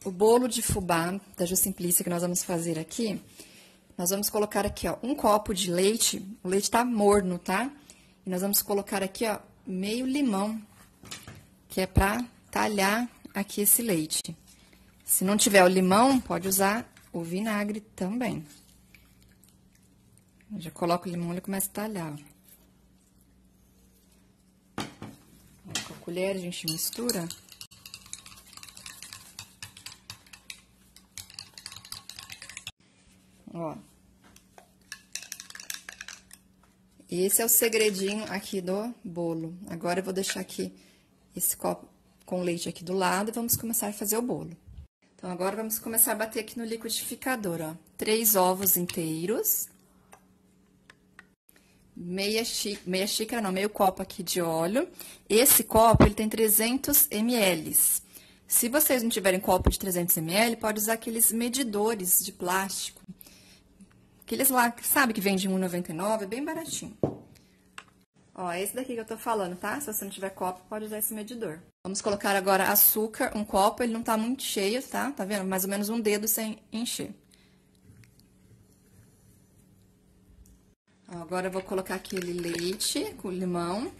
o bolo de fubá da Jo Simplícia que nós vamos fazer aqui, nós vamos colocar aqui, ó, um copo de leite. O leite tá morno, tá? E nós vamos colocar aqui, ó, meio limão, que é pra talhar aqui esse leite. Se não tiver o limão, pode usar o vinagre também. Eu já coloco o limão e ele começa a talhar, ó. Com a colher a gente mistura. Ó. Esse é o segredinho aqui do bolo. Agora eu vou deixar aqui esse copo com leite aqui do lado e vamos começar a fazer o bolo. Então, agora vamos começar a bater aqui no liquidificador, ó. 3 ovos inteiros. Meio copo aqui de óleo. Esse copo, ele tem 300 ml. Se vocês não tiverem copo de 300 ml, pode usar aqueles medidores de plástico. Aqueles lá, sabe que vende em R$1,99, é bem baratinho. Ó, é esse daqui que eu tô falando, tá? Se você não tiver copo, pode usar esse medidor. Vamos colocar agora açúcar, um copo, ele não tá muito cheio, tá? Tá vendo? Mais ou menos um dedo sem encher. Ó, agora eu vou colocar aquele leite com limão.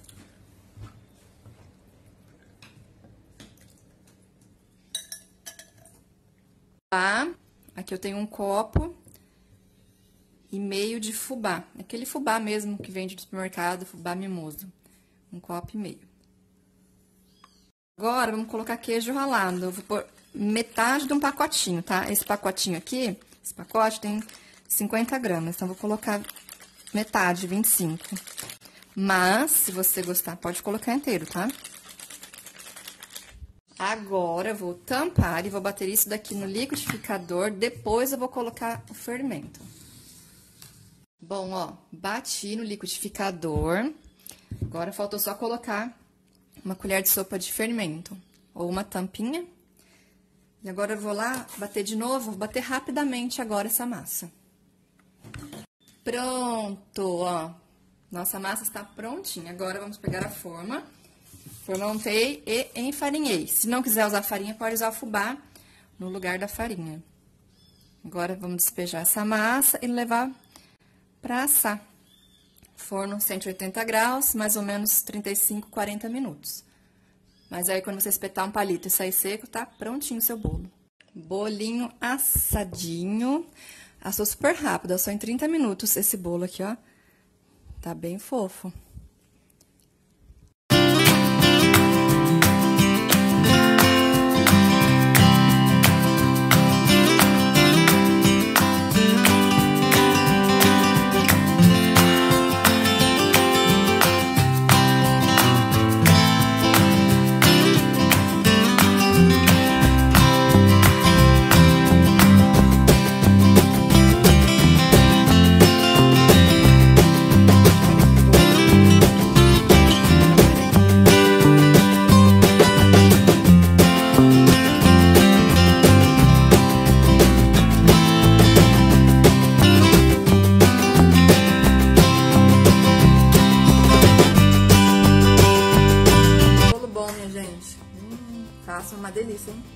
Tá? Aqui eu tenho um copo e meio de fubá. Aquele fubá mesmo que vende do supermercado, fubá mimoso. Um copo e meio. Agora, vamos colocar queijo ralado. Eu vou pôr metade de um pacotinho, tá? Esse pacotinho aqui, esse pacote tem 50 gramas. Então, vou colocar metade, 25. Mas, se você gostar, pode colocar inteiro, tá? Agora, eu vou tampar e vou bater isso daqui no liquidificador. Depois, eu vou colocar o fermento. Bom, ó, bati no liquidificador. Agora, faltou só colocar uma colher de sopa de fermento, ou uma tampinha. E agora eu vou lá bater de novo, vou bater rapidamente agora essa massa. Pronto, ó. Nossa massa está prontinha. Agora vamos pegar a forma. Formatei e enfarinhei. Se não quiser usar farinha, pode usar o fubá no lugar da farinha. Agora vamos despejar essa massa e levar para assar. Forno 180 graus, mais ou menos 35, 40 minutos. Mas aí, quando você espetar um palito e sair seco, tá prontinho o seu bolo. Bolinho assadinho. Assou super rápido, assou em 30 minutos esse bolo aqui, ó. Tá bem fofo. Faça uma delícia, hein?